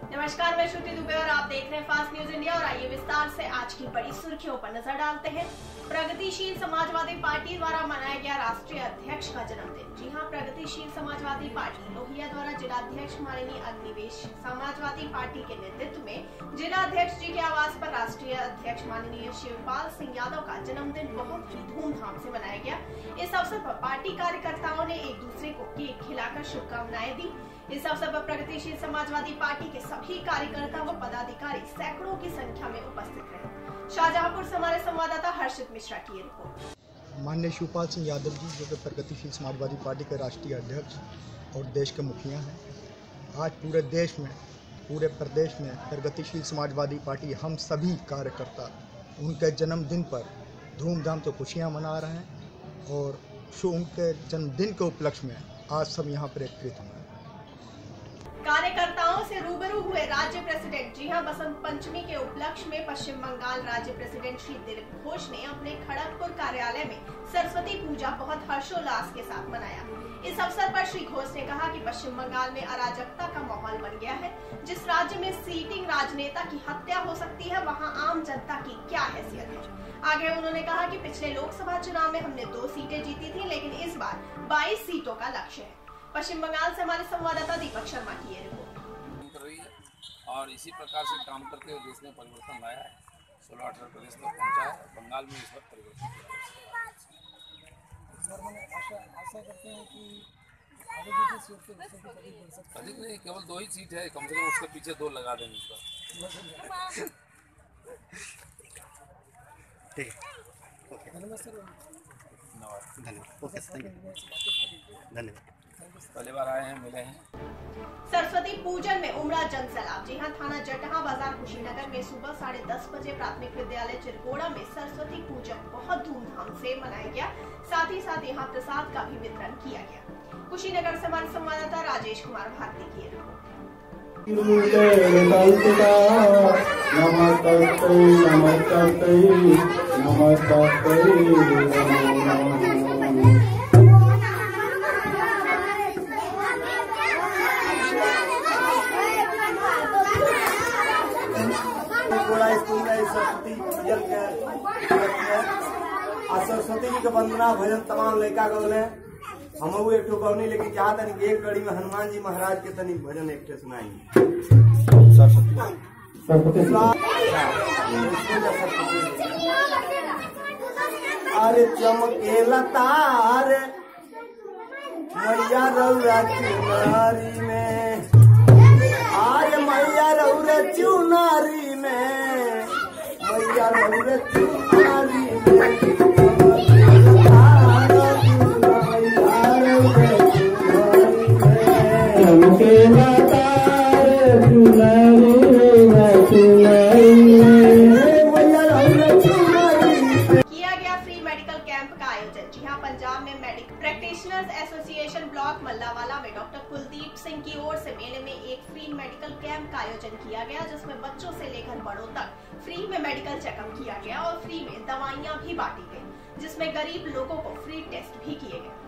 नमस्कार, मैं श्रुति दुबे और आप देख रहे हैं फास्ट न्यूज इंडिया। और आइए विस्तार से आज की बड़ी सुर्खियों पर नजर डालते हैं। प्रगतिशील समाजवादी पार्टी द्वारा मनाया गया राष्ट्रीय अध्यक्ष का जन्मदिन। जी हां, प्रगतिशील समाजवादी पार्टी लोहिया द्वारा जिलाध्यक्ष माननीय अग्निवेश समाजवादी पार्टी के नेतृत्व में जिलाध्यक्ष जी के आवास पर राष्ट्रीय अध्यक्ष माननीय शिवपाल सिंह यादव का जन्मदिन बहुत ही धूमधाम से मनाया गया। इस अवसर पर पार्टी कार्यकर्ताओं ने एक दूसरे को केक खिलाकर शुभकामनाएं दी। इस अवसर पर प्रगतिशील समाजवादी पार्टी के सभी कार्यकर्ता व पदाधिकारी सैकड़ों की संख्या में उपस्थित रहे। शाहजहांपुर से हमारे संवाददाता हर्षित मिश्रा की ये रिपोर्ट। माननीय शिवपाल सिंह यादव जी, जो कि प्रगतिशील समाजवादी पार्टी के राष्ट्रीय अध्यक्ष और देश के मुखिया हैं, आज पूरे देश में, पूरे प्रदेश में प्रगतिशील समाजवादी पार्टी हम सभी कार्यकर्ता उनके जन्मदिन पर धूमधाम से खुशियाँ मना रहे हैं। और उनके जन्मदिन के उपलक्ष्य में आज सब यहाँ पर एकत्रित हुए। कार्यकर्ताओं से रूबरू हुए राज्य प्रेसिडेंट। जी हां, बसंत पंचमी के उपलक्ष्य में पश्चिम बंगाल राज्य प्रेसिडेंट श्री दिलीप घोष ने अपने खड़गपुर कार्यालय में सरस्वती पूजा बहुत हर्षोल्लास के साथ मनाया। इस अवसर पर श्री घोष ने कहा कि पश्चिम बंगाल में अराजकता का माहौल बन गया है। जिस राज्य में सीटिंग राजनेता की हत्या हो सकती है, वहां आम जनता की क्या हैसियत है। आगे उन्होंने कहा कि पिछले लोकसभा चुनाव में हमने 2 सीटें जीती थी, लेकिन इस बार 22 सीटों का लक्ष्य है। पश्चिम बंगाल से हमारे संवाददाता दीपक शर्मा की ये रिपोर्ट। कर रही है और इसी प्रकार से काम करते हुए देश में परिवर्तन लाया है। 16-18 प्रदेश तक पहुंचा है। बंगाल में इस वक्त परिवर्तन आशा करते हैं कि आगे भी सीट के बढ़ सकते। अधिक नहीं, केवल 2 ही सीट है, कम से कम उसके पीछे 2 लगा देंगे इसका। ठीक है, धन्यवाद सर। धन्यवाद। ओके, धन्यवाद। पहली बार आए हैं, मिले हैं। सरस्वती पूजन में उमड़ा जनसैलाब। जी हां, थाना जटहा बाजार कुशीनगर में सुबह 10:30 बजे प्राथमिक विद्यालय चिरकोड़ा में सरस्वती पूजन बहुत धूमधाम से मनाया गया। साथ ही साथ यहां प्रसाद का भी वितरण किया गया। कुशीनगर से हमारे संवाददाता राजेश कुमार भारती की रिपोर्ट। सरस्वती जी के वंदना भजन तमाम लड़का गौले हम एक गौनी, लेकिन जहाँ तक एक कड़ी में हनुमान जी महाराज के तनी भजन एक सुनाएंगे। अरे चमके लतार मैया रौरा चुनारी में, अरे मैया रौरा चुनारी में, मैया रौरा चुनारी में। किया गया फ्री मेडिकल कैंप का आयोजन। जी हां, पंजाब में medical practitioners association block Mallawala में डॉक्टर कुलदीप सिंह की ओर से मेले में एक फ्री मेडिकल कैंप का आयोजन किया गया, जिसमें बच्चों से लेकर बड़ों तक फ्री में मेडिकल चेकअप किया गया और फ्री में दवाइयां भी बांटी गई, जिसमें गरीब लोगों को फ्री टेस्ट भी किए गए।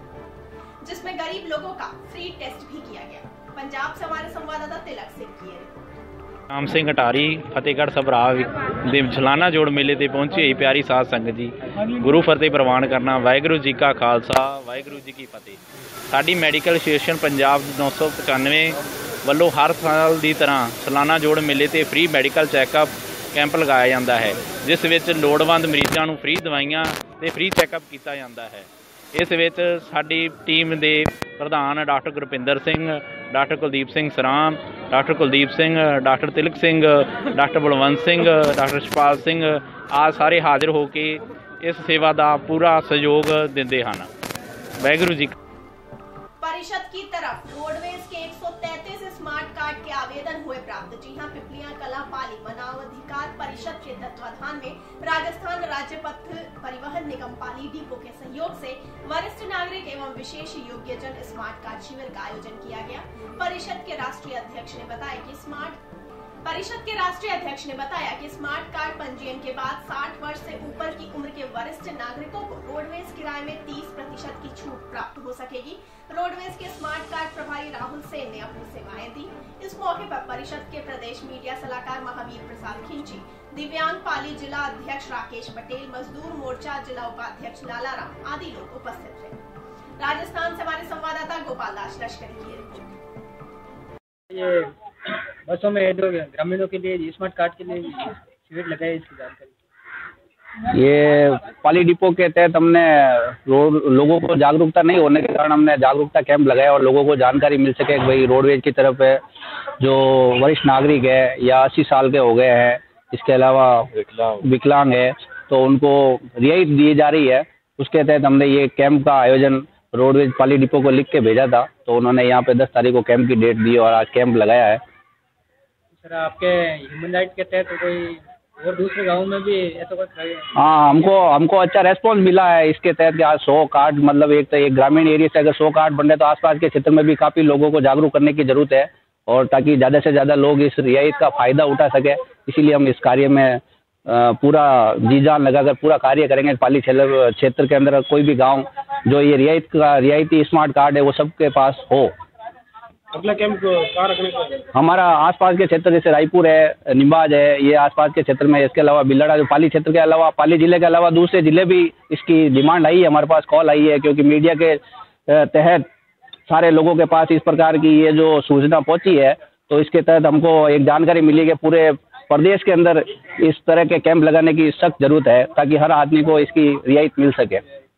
पंजाब से हमारे संवाददाता तिलक सिंह की रिपोर्ट। राम सिंह अटारी फतेहगढ़ सभरा ਦੇ ਸਾਲਾਨਾ ਜੋੜ ਮੇਲੇ ਤੇ ਪਹੁੰਚੀ ਹੋਈ ਪਿਆਰੀ ਸਾਧ ਸੰਗਤ ਜੀ, ਗੁਰੂ ਫਤਿਹ ਪ੍ਰਵਾਨ ਕਰਨਾ। ਵਾਹਿਗੁਰੂ ਜੀ ਕਾ ਖਾਲਸਾ, ਵਾਹਿਗੁਰੂ ਜੀ ਕੀ ਫਤਿਹ। ਸਾਡੀ ਮੈਡੀਕਲ ਐਸੋਸੀਏਸ਼ਨ ਪੰਜਾਬ 995 ਵੱਲੋਂ ਹਰ ਸਾਲ ਦੀ ਤਰ੍ਹਾਂ ਸਾਲਾਨਾ ਜੋੜ ਮੇਲੇ ਤੇ ਫ੍ਰੀ ਮੈਡੀਕਲ ਚੈੱਕਅਪ ਕੈਂਪ ਲਗਾਇਆ ਜਾਂਦਾ ਹੈ, ਜਿਸ ਵਿੱਚ ਲੋੜਵੰਦ ਮਰੀਜ਼ਾਂ ਨੂੰ ਫ੍ਰੀ ਦਵਾਈਆਂ ਤੇ ਫ੍ਰੀ ਚੈੱਕਅਪ ਕੀਤਾ ਜਾਂਦਾ ਹੈ। ਇਸ ਵਿੱਚ ਸਾਡੀ ਟੀਮ ਦੇ ਪ੍ਰਧਾਨ doctor Gurpinder Singh, doctor Kuldeep Singh Saram, doctor Kuldeep Singh, doctor Tilak Singh, doctor Balwant Singh, doctor ਸ਼ਪਾਲ ਸਿੰਘ ਆਦਿ ਸਾਰੇ ਹਾਜ਼ਰ ਹੋ ਕੇ ਇਸ ਸੇਵਾ ਦਾ ਪੂਰਾ ਸਹਿਯੋਗ ਦਿੰਦੇ ਹਨ। ਵਾਹਿਗੁਰੂ जी। परिषद की तरफ रोडवेज के 133 स्मार्ट कार्ड के आवेदन हुए प्राप्त। जी हां, पिपलियां कला पाली मानव अधिकार परिषद के तत्वाधान में राजस्थान राज्य पथ परिवहन निगम पाली डिपो के सहयोग से वरिष्ठ नागरिक एवं विशेष योग्यजन स्मार्ट कार्ड शिविर का आयोजन किया गया। परिषद के राष्ट्रीय अध्यक्ष ने बताया कि स्मार्ट परिषद के राष्ट्रीय अध्यक्ष ने बताया कि स्मार्ट कार्ड पंजीयन के बाद 60 वर्ष से ऊपर की उम्र के वरिष्ठ नागरिकों को रोडवेज किराए में 30% की छूट प्राप्त हो सकेगी। रोडवेज के स्मार्ट कार्ड प्रभारी राहुल सेन ने अपनी सेवाएं दी। इस मौके पर परिषद के प्रदेश मीडिया सलाहकार महावीर प्रसाद खिंची, दिव्यांग पाली जिला अध्यक्ष राकेश पटेल, मजदूर मोर्चा जिला उपाध्यक्ष लाला राम आदि लोग उपस्थित थे। राजस्थान से हमारे संवाददाता गोपाल दास लश्करी की रिपोर्ट। ये बसों में ग्रामीणों के लिए स्मार्ट कार्ड के लिए शिविर लगाए, इसकी जानकारी। ये पाली डिपो के तहत हमने लोगों को जागरूकता नहीं होने के कारण हमने जागरूकता कैंप लगाया और लोगों को जानकारी मिल सके कि भाई रोडवेज की तरफ है जो वरिष्ठ नागरिक है या 80 साल के हो गए हैं, इसके अलावा विकलांग है, तो उनको रियायत दी जा रही है। उसके तहत हमने ये कैंप का आयोजन रोडवेज पाली डिपो को लिख के भेजा था, तो उन्होंने यहाँ पे 10 तारीख को कैंप की डेट दी और आज कैंप लगाया है। सर, आपके ह्यूमन राइट के तहत कोई और दूसरे गाँव में भी ऐसा कुछ? हाँ, हमको अच्छा रेस्पॉन्स मिला है इसके तहत कि आज 100 कार्ड, मतलब एक ग्रामीण एरिया से अगर 100 कार्ड बन रहे तो आसपास के क्षेत्र में भी काफ़ी लोगों को जागरूक करने की जरूरत है, और ताकि ज़्यादा से ज़्यादा लोग इस रियायत का फ़ायदा उठा सके। इसीलिए हम इस कार्य में पूरा जी जान लगाकर पूरा कार्य करेंगे। पाली क्षेत्र के अंदर कोई भी गांव जो ये रियायती स्मार्ट कार्ड है वो सबके पास हो। अगला कैंप कहाँ रखने का? हमारा आसपास के क्षेत्र जैसे रायपुर है, निम्बाज है, ये आसपास के क्षेत्र में। इसके अलावा बिल्लाड़ा, जो पाली क्षेत्र के अलावा पाली जिले के अलावा दूसरे जिले भी इसकी डिमांड आई है, हमारे पास कॉल आई है, क्योंकि मीडिया के तहत सारे लोगों के पास इस प्रकार की ये जो सूचना पहुंची है, तो इसके तहत हमको एक जानकारी मिली कि पूरे प्रदेश के अंदर इस तरह के कैंप लगाने की सख्त जरूरत है ताकि हर आदमी को इसकी रियायत मिल सके।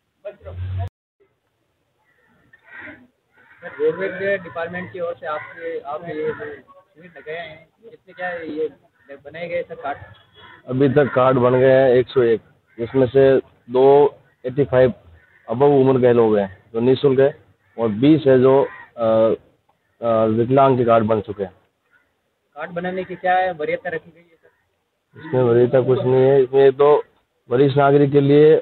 रोडवेज डिपार्टमेंट की ओर से आप ये शिविर लगाए हैं, इसमें क्या ये बनाए गए सब कार्ड? अभी तक कार्ड बन गए हैं 101, जिसमें से 285 अबव उम्र के लोग हैं जो निःशुल्क है, और 20 है जो विकलांग के कार्ड बन चुके हैं। कार्ड बनाने की क्या वरीयता रखी गई है सर? इसमें वरीयता कुछ नहीं है। इसमें तो वरिष्ठ नागरिक के लिए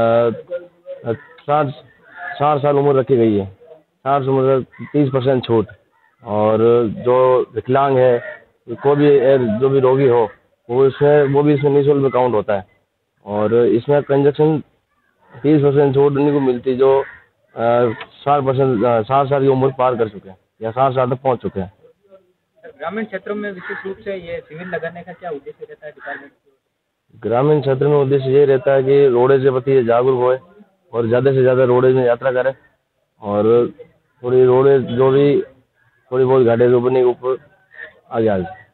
60 साल उम्र रखी गई है, 60 उम्र 30% छूट, और जो विकलांग है कोई भी जो भी रोगी हो वो भी इसमें निःशुल्क में काउंट होता है। और इसमें कंजक्शन 30% छूट उन्हीं को मिलती जो 60 साल की उम्र पार कर चुके हैं या 60 साल तक पहुँच चुके हैं। ग्रामीण क्षेत्रों में विशेष रूप से ये शिविर लगाने का क्या उद्देश्य रहता है डिपार्टमेंट की? ग्रामीण क्षेत्र में उद्देश्य ये रहता है कि रोडवेज के प्रति जागरूक होए और ज़्यादा से ज़्यादा रोडवेज में यात्रा करें, और थोड़ी रोडवेज जो भी थोड़ी बहुत घाटे जो बनी ऊपर आगे